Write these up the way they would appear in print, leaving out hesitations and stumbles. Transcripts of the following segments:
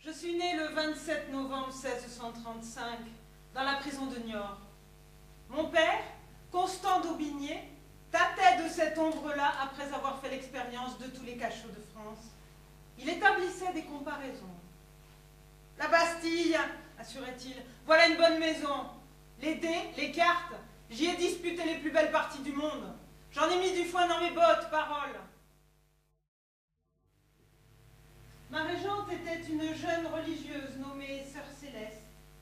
Je suis née le 27 novembre 1635 dans la prison de Niort. Mon père, Constant d'Aubigné, tâtait de cette ombre-là après avoir fait l'expérience de tous les cachots de France. Il établissait des comparaisons. La Bastille, assurait-il, voilà une bonne maison. Les dés, les cartes, j'y ai disputé les plus belles parties du monde. J'en ai mis du foin dans mes bottes, parole. Ma régente était une jeune religieuse nommée Sœur Céleste.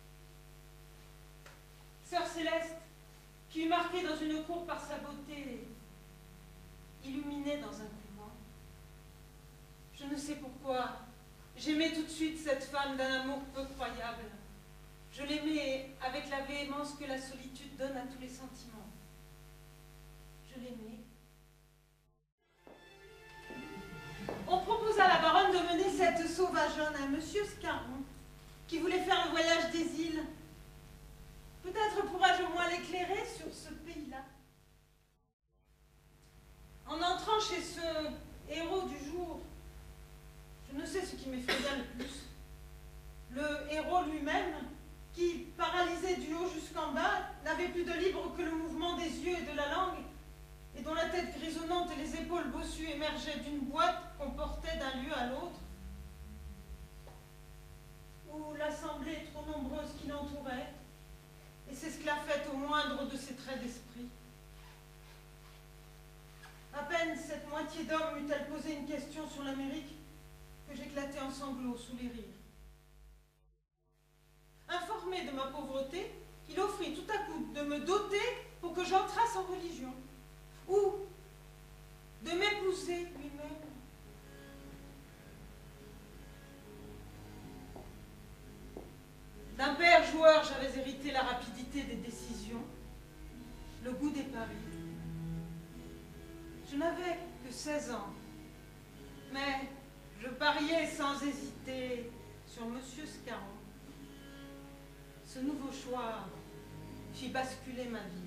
Sœur Céleste, qui eut marqué dans une cour par sa beauté, illuminée dans un couvent. Je ne sais pourquoi, j'aimais tout de suite cette femme d'un amour peu croyable. Je l'aimais avec la véhémence que la solitude donne à tous les sentiments. Je l'aimais. On proposa à la baronne de mener cette sauvageonne à monsieur Scarron, qui voulait faire le voyage des îles. Peut-être pourrais-je au moins l'éclairer sur ce pays-là. En entrant chez ce héros du jour, je ne sais ce qui m'effraya le plus. Le héros lui-même, qui, paralysé du haut jusqu'en bas, n'avait plus de libre que le mouvement des yeux et de la langue, et dont la tête grisonnante et les épaules bossues émergeaient d'une boîte qu'on portait d'un lieu à l'autre, où l'assemblée trop nombreuse qui l'entourait, et s'esclaffait au moindre de ses traits d'esprit. À peine cette moitié d'homme eut-elle posé une question sur l'Amérique que j'éclatai en sanglots sous les rires. Informé de ma pauvreté, il offrit tout à coup de me doter pour que j'entrasse en religion, ou de m'épouser lui-même. D'un père joueur, j'avais hérité la rapidité des décisions, le goût des paris. Je n'avais que 16 ans, mais je pariais sans hésiter sur monsieur Scarron. Ce nouveau choix fit basculer ma vie.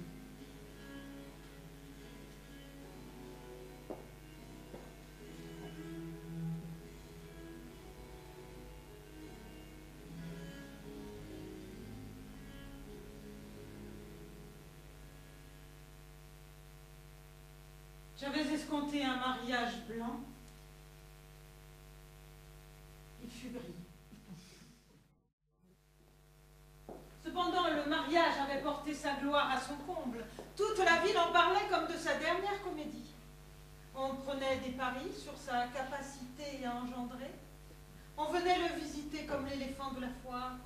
J'avais escompté un mariage blanc. Il fut gris. Cependant, le mariage avait porté sa gloire à son comble. Toute la ville en parlait comme de sa dernière comédie. On prenait des paris sur sa capacité à engendrer. On venait le visiter comme l'éléphant de la foire.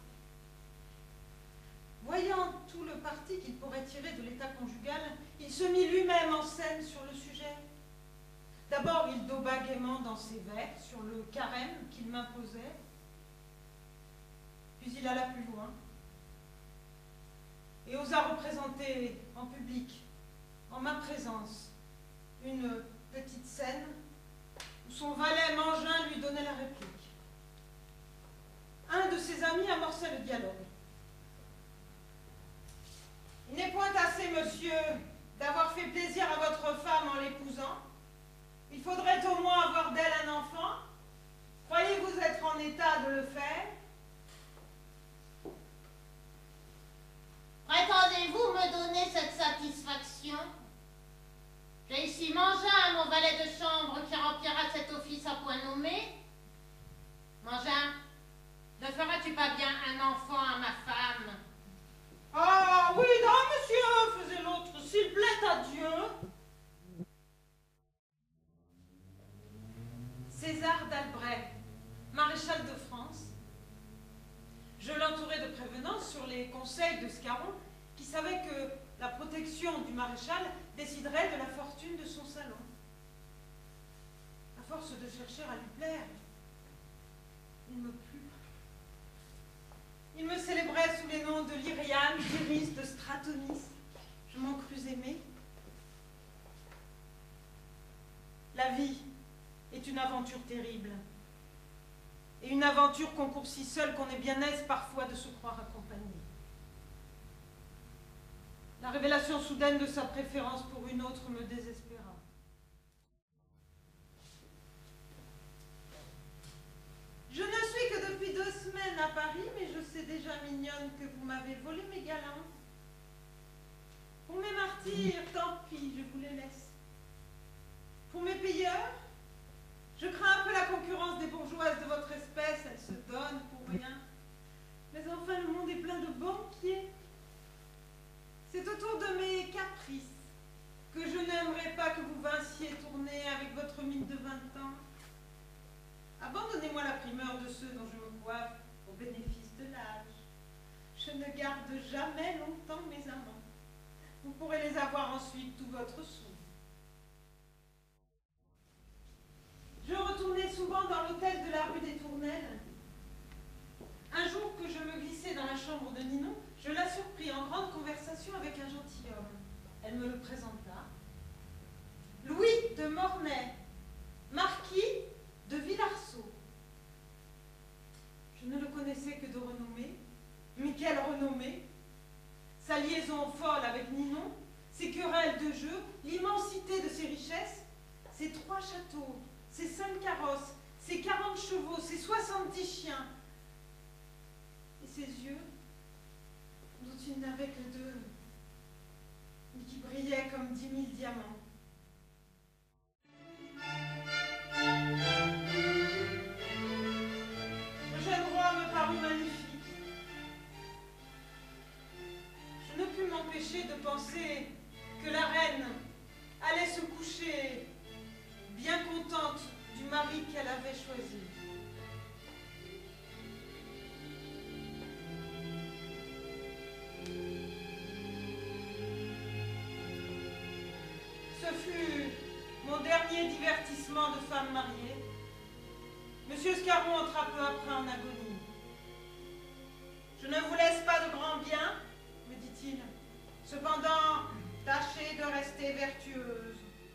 Voyant tout le parti qu'il pourrait tirer de l'état conjugal, il se mit lui-même en scène sur le sujet. D'abord, il dauba gaiement dans ses vers sur le carême qu'il m'imposait, puis il alla plus loin et osa représenter en public, en ma présence, une petite scène où son valet Mangin lui donnait la réplique. Un de ses amis amorçait le dialogue. Il n'est point assez, monsieur, d'avoir fait plaisir à votre femme en l'épousant. Il faudrait au moins avoir d'elle un enfant. Croyez-vous être en état de le faire? Prétendez-vous me donner cette satisfaction? J'ai ici Mangin, mon valet de chambre, qui remplira cet office à point nommé. Mangin, ne feras-tu pas bien un enfant à ma femme? Ah oui, non, monsieur, faisait l'autre, s'il plaît à Dieu. César d'Albret, maréchal de France. Je l'entourais de prévenance sur les conseils de Scarron, qui savait que la protection du maréchal déciderait de la fortune de son salon. À force de chercher à lui plaire, il me plut. Il me célébrait sous les noms de Lyriane, d'Iris, de Stratonis. Je m'en crus aimée. La vie est une aventure terrible. Et une aventure qu'on court si seule qu'on est bien aise parfois de se croire accompagné. La révélation soudaine de sa préférence pour une autre me désespéra. Je ne suis que depuis 2 semaines Paris, mais je sais déjà, mignonne, que vous m'avez volé mes galants. Pour mes martyrs, tant pis, je vous les laisse. Pour mes payeurs, je crains un peu la concurrence des bourgeoises de votre espèce, elles se donnent pour rien. Mais enfin, le monde est plein de banquiers. C'est autour de mes caprices que je n'aimerais pas que vous vinciez tourner avec votre mine de 20 ans. Abandonnez-moi la primeur de ceux dont je me coiffe au bénéfice de l'âge. Je ne garde jamais longtemps mes amants. Vous pourrez les avoir ensuite tout votre sou. Je retournais souvent dans l'hôtel de la rue des Tournelles. Un jour que je me glissais dans la chambre de Ninon, je la surpris en grande conversation avec un gentilhomme. Elle me le présenta. Louis de Mornay, marquis de Villarceau. Je ne le connaissais que de renommée, mais quelle renommée! Sa liaison folle avec Ninon, ses querelles de jeu, l'immensité de ses richesses, ses 3 châteaux, ses 5 carrosses, ses 40 chevaux, ses 70 chiens, et ses yeux, dont il n'avait que 2, mais qui brillaient comme 10 000 diamants. Le jeune roi me parut magnifique. Je ne pus m'empêcher de penser que la reine allait se coucher bien contente du mari qu'elle avait choisi. Ce fut mon dernier divertissement de femme mariée. Monsieur Scarron entra peu après en agonie. Je ne vous laisse pas de grands biens, me dit-il. Cependant, tâchez de rester vertueuse.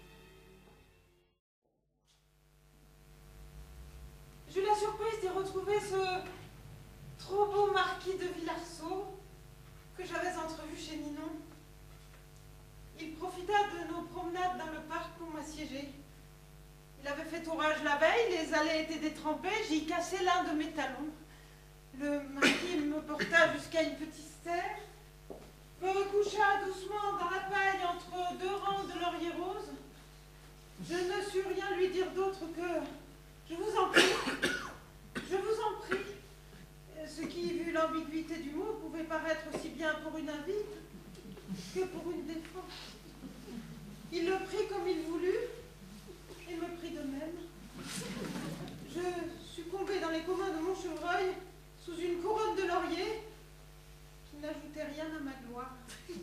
J'eus la surprise d'y retrouver ce trop beau marquis de Villarceau que j'avais entrevu chez Ninon. Il profita de nos promenades dans le parc pour m'assiéger. Il avait fait orage la veille, les allées étaient détrempées, j'y cassai l'un de mes talons. Le marquis me porta jusqu'à une petite terre, me coucha doucement dans la paille entre 2 rangs de lauriers roses. Je ne sus rien lui dire d'autre que « Je vous en prie, je vous en prie », ce qui, vu l'ambiguïté du mot, pouvait paraître aussi bien pour une invite que pour une défense. Il le prit comme il voulut, et me prit de même. Je succombais dans les communs de mon chevreuil, sous une couronne de laurier, qui n'ajoutait rien à ma gloire.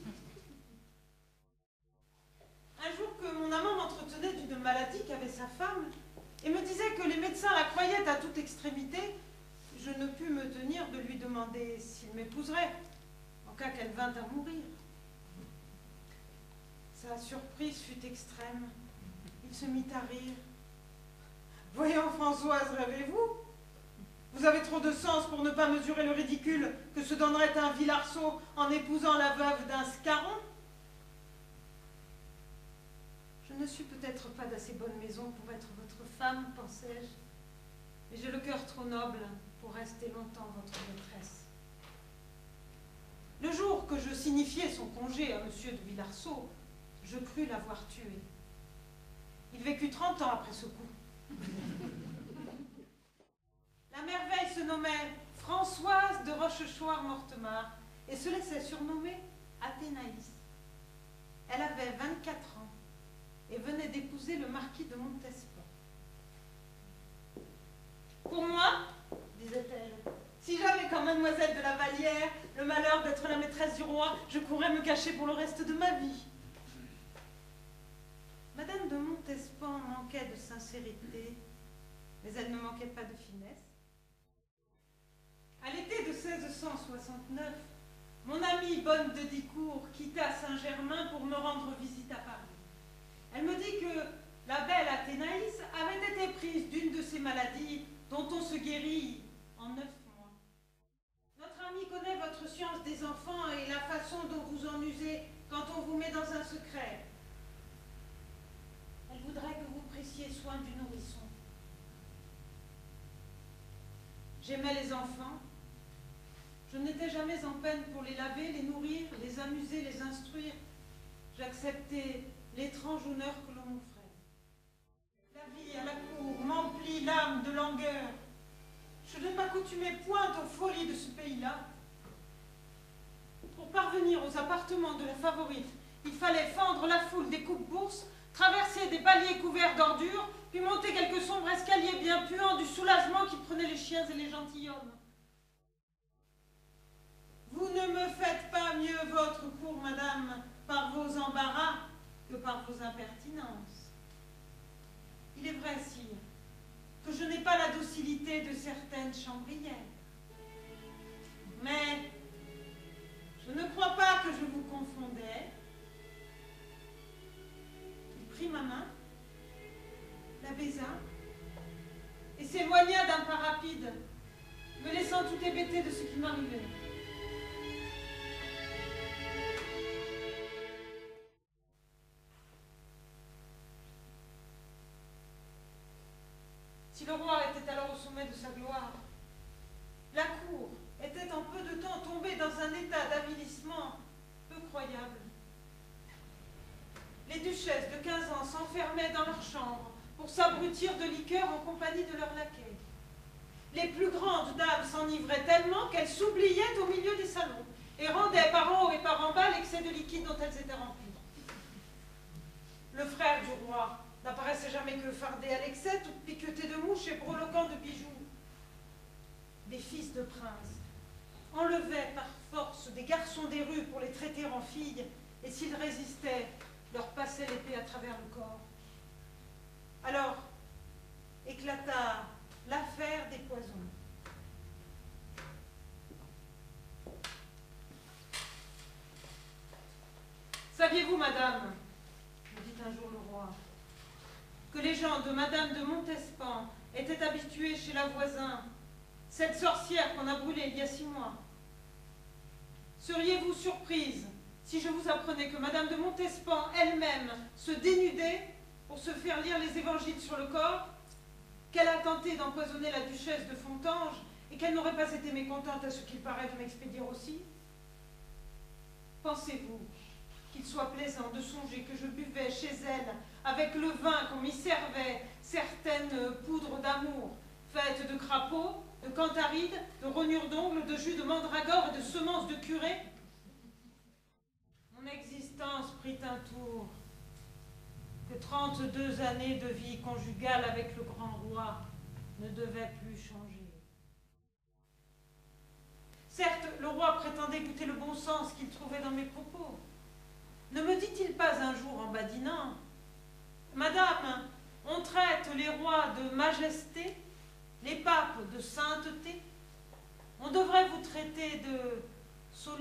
Un jour que mon amant m'entretenait d'une maladie qu'avait sa femme, et me disait que les médecins la croyaient à toute extrémité, je ne pus me tenir de lui demander s'il m'épouserait, en cas qu'elle vînt à mourir. Sa surprise fut extrême. Il se mit à rire. « Voyons, Françoise, rêvez-vous? Vous avez trop de sens pour ne pas mesurer le ridicule que se donnerait un Villarceau en épousant la veuve d'un Scarron. Je ne suis peut-être pas d'assez bonne maison pour être votre femme, pensai-je, mais j'ai le cœur trop noble pour rester longtemps votre maîtresse. Le jour que je signifiai son congé à monsieur de Villarceau, je crus l'avoir tué. Il vécut 30 ans après ce coup. La merveille se nommait Françoise de Rochechouart-Mortemart et se laissait surnommer Athénaïs. Elle avait 24 ans et venait d'épouser le marquis de Montespan. Pour moi, disait-elle, si j'avais comme mademoiselle de la Vallière le malheur d'être la maîtresse du roi, je pourrais me cacher pour le reste de ma vie. Madame de Montespan manquait de sincérité, mais elle ne manquait pas de finesse. À l'été de 1669, mon amie Bonne de Dicourt quitta Saint-Germain pour me rendre visite à Paris. Elle me dit que la belle Athénaïs avait été prise d'une de ces maladies dont on se guérit en 9 mois. Notre amie connaît votre science des enfants et la façon dont vous en usez quand on vous met dans un secret. Elle voudrait que vous preniez soin du nourrisson. J'aimais les enfants Je n'étais jamais en peine pour les laver, les nourrir, les amuser, les instruire. J'acceptais l'étrange honneur que l'on m'offrait. La vie à la cour m'emplit l'âme de langueur. Je ne m'accoutumais point aux folies de ce pays-là. Pour parvenir aux appartements de la favorite, il fallait fendre la foule des coupes-bourses, traverser des paliers couverts d'ordures, puis monter quelques sombres escaliers bien puants du soulagement qui prenait les chiens et les gentilshommes. Vous ne me faites pas mieux votre cour, madame, par vos embarras que par vos impertinences. Il est vrai, sire, que je n'ai pas la docilité de certaines chambrières. Mais je ne crois pas que je vous confondais. Il prit ma main, la baisa, et s'éloigna d'un pas rapide, me laissant tout hébété de ce qui m'arrivait. Si le roi était alors au sommet de sa gloire, la cour était en peu de temps tombée dans un état d'avilissement peu croyable. Les duchesses de 15 ans s'enfermaient dans leur chambre pour s'abrutir de liqueurs en compagnie de leurs laquais. Les plus grandes dames s'enivraient tellement qu'elles s'oubliaient au milieu des salons et rendaient par en haut et par en bas l'excès de liquide dont elles étaient remplies. Le frère du roi n'apparaissait jamais que fardé à l'excès, tout piqueté de mouches et breloquant de bijoux. Des fils de princes enlevaient par force des garçons des rues pour les traiter en filles, et s'ils résistaient, leur passaient l'épée à travers le corps. Alors éclata l'affaire des poisons. Saviez-vous, madame, me dit un jour le roi, que les gens de madame de Montespan étaient habitués chez la voisin, cette sorcière qu'on a brûlée il y a 6 mois? Seriez-vous surprise si je vous apprenais que madame de Montespan elle-même se dénudait pour se faire lire les évangiles sur le corps, qu'elle a tenté d'empoisonner la duchesse de Fontanges et qu'elle n'aurait pas été mécontente à ce qu'il paraît de m'expédier aussi? Pensez-vous qu'il soit plaisant de songer que je buvais chez elle, avec le vin qu'on m'y servait, certaines poudres d'amour, faites de crapauds, de cantharides, de rognures d'ongles, de jus de mandragore et de semences de curé? Mon existence prit un tour que 32 années de vie conjugale avec le grand roi ne devaient plus changer. Certes, le roi prétendait goûter le bon sens qu'il trouvait dans mes propos. Ne me dit-il pas un jour en badinant: « Madame, on traite les rois de majesté, les papes de sainteté, on devrait vous traiter de solidité. »